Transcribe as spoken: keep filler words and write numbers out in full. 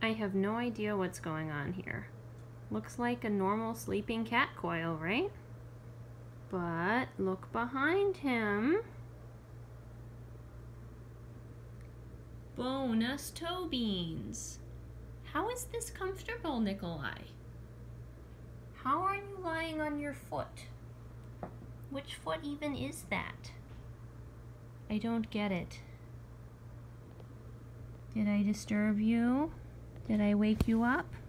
I have no idea what's going on here. Looks like a normal sleeping cat coil, right? But look behind him. Bonus toe beans. How is this comfortable, Nikolai? How are you lying on your foot? Which foot even is that? I don't get it. Did I disturb you? Did I wake you up?